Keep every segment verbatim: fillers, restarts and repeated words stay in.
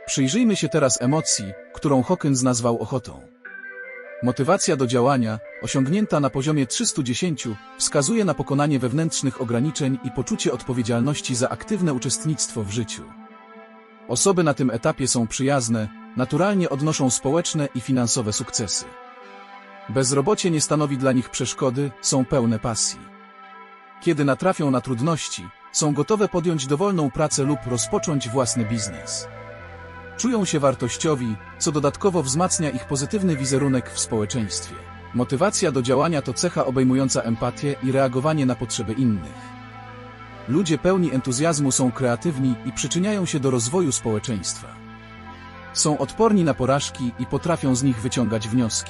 Przyjrzyjmy się teraz emocji, którą Hawkins nazwał ochotą. Motywacja do działania, osiągnięta na poziomie trzystu dziesięć, wskazuje na pokonanie wewnętrznych ograniczeń i poczucie odpowiedzialności za aktywne uczestnictwo w życiu. Osoby na tym etapie są przyjazne, naturalnie odnoszą społeczne i finansowe sukcesy. Bezrobocie nie stanowi dla nich przeszkody, są pełne pasji. Kiedy natrafią na trudności, są gotowe podjąć dowolną pracę lub rozpocząć własny biznes. Czują się wartościowi, co dodatkowo wzmacnia ich pozytywny wizerunek w społeczeństwie. Motywacja do działania to cecha obejmująca empatię i reagowanie na potrzeby innych. Ludzie pełni entuzjazmu są kreatywni i przyczyniają się do rozwoju społeczeństwa. Są odporni na porażki i potrafią z nich wyciągać wnioski.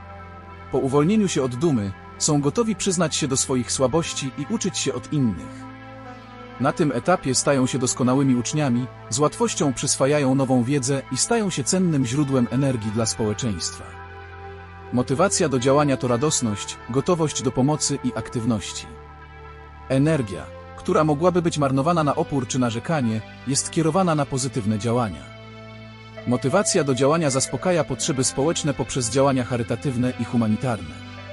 Po uwolnieniu się od dumy, są gotowi przyznać się do swoich słabości i uczyć się od innych. Na tym etapie stają się doskonałymi uczniami, z łatwością przyswajają nową wiedzę i stają się cennym źródłem energii dla społeczeństwa. Motywacja do działania to radosność, gotowość do pomocy i aktywności. Energia, która mogłaby być marnowana na opór czy narzekanie, jest kierowana na pozytywne działania. Motywacja do działania zaspokaja potrzeby społeczne poprzez działania charytatywne i humanitarne.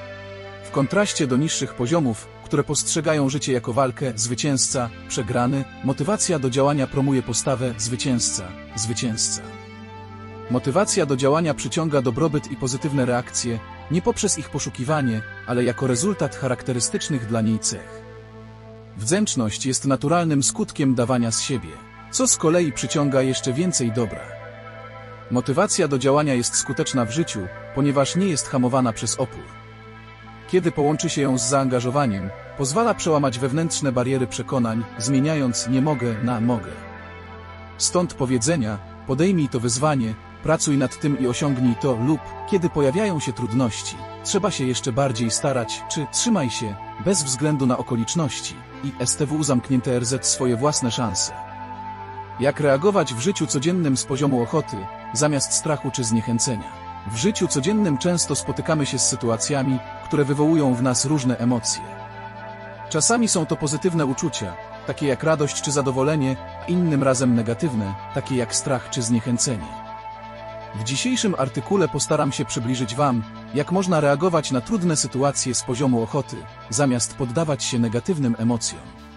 W kontraście do niższych poziomów, które postrzegają życie jako walkę, zwycięzca, przegrany, motywacja do działania promuje postawę zwycięzca, zwycięzca. Motywacja do działania przyciąga dobrobyt i pozytywne reakcje, nie poprzez ich poszukiwanie, ale jako rezultat charakterystycznych dla niej cech. Wdzięczność jest naturalnym skutkiem dawania z siebie, co z kolei przyciąga jeszcze więcej dobra. Motywacja do działania jest skuteczna w życiu, ponieważ nie jest hamowana przez opór. Kiedy połączy się ją z zaangażowaniem, pozwala przełamać wewnętrzne bariery przekonań, zmieniając nie mogę na mogę. Stąd powiedzenia, podejmij to wyzwanie, pracuj nad tym i osiągnij to lub, kiedy pojawiają się trudności, trzeba się jeszcze bardziej starać, czy trzymaj się, bez względu na okoliczności, i S T W zamknięte R Z swoje własne szanse. Jak reagować w życiu codziennym z poziomu ochoty, zamiast strachu czy zniechęcenia? W życiu codziennym często spotykamy się z sytuacjami, które wywołują w nas różne emocje. Czasami są to pozytywne uczucia, takie jak radość czy zadowolenie, a innym razem negatywne, takie jak strach czy zniechęcenie. W dzisiejszym artykule postaram się przybliżyć Wam, jak można reagować na trudne sytuacje z poziomu ochoty, zamiast poddawać się negatywnym emocjom.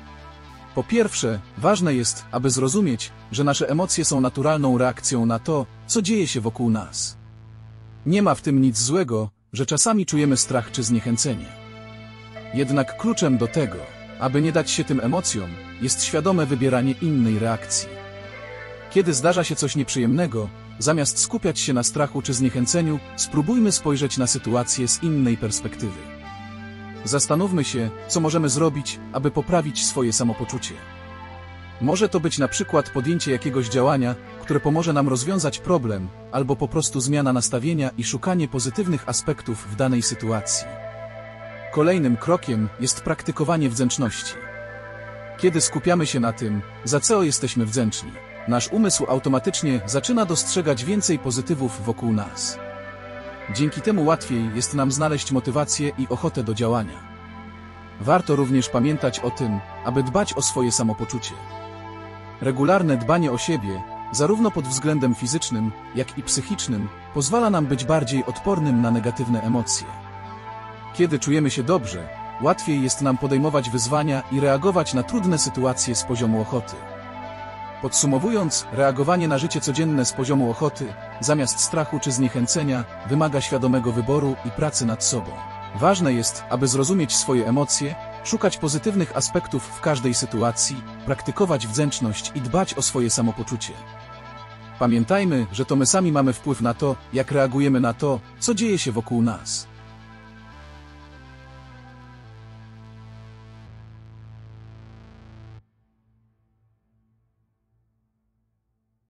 Po pierwsze, ważne jest, aby zrozumieć, że nasze emocje są naturalną reakcją na to, co dzieje się wokół nas. Nie ma w tym nic złego, że czasami czujemy strach czy zniechęcenie. Jednak kluczem do tego, aby nie dać się tym emocjom, jest świadome wybieranie innej reakcji. Kiedy zdarza się coś nieprzyjemnego, zamiast skupiać się na strachu czy zniechęceniu, spróbujmy spojrzeć na sytuację z innej perspektywy. Zastanówmy się, co możemy zrobić, aby poprawić swoje samopoczucie. Może to być na przykład podjęcie jakiegoś działania, które pomoże nam rozwiązać problem, albo po prostu zmiana nastawienia i szukanie pozytywnych aspektów w danej sytuacji. Kolejnym krokiem jest praktykowanie wdzięczności. Kiedy skupiamy się na tym, za co jesteśmy wdzięczni, nasz umysł automatycznie zaczyna dostrzegać więcej pozytywów wokół nas. Dzięki temu łatwiej jest nam znaleźć motywację i ochotę do działania. Warto również pamiętać o tym, aby dbać o swoje samopoczucie. Regularne dbanie o siebie, zarówno pod względem fizycznym, jak i psychicznym, pozwala nam być bardziej odpornym na negatywne emocje. Kiedy czujemy się dobrze, łatwiej jest nam podejmować wyzwania i reagować na trudne sytuacje z poziomu ochoty. Podsumowując, reagowanie na życie codzienne z poziomu ochoty, zamiast strachu czy zniechęcenia, wymaga świadomego wyboru i pracy nad sobą. Ważne jest, aby zrozumieć swoje emocje, szukać pozytywnych aspektów w każdej sytuacji, praktykować wdzięczność i dbać o swoje samopoczucie. Pamiętajmy, że to my sami mamy wpływ na to, jak reagujemy na to, co dzieje się wokół nas.